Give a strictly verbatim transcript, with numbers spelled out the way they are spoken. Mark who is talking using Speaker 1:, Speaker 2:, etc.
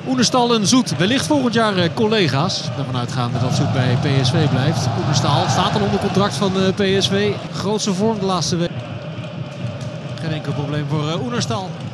Speaker 1: Oenerstal en Zoet, wellicht volgend jaar uh, collega's. Daarvan uitgaande dat Zoet bij P S V blijft. Oenerstal staat al onder contract van uh, P S V. Grootste vorm de laatste week. Geen enkel probleem voor uh, Oenerstal.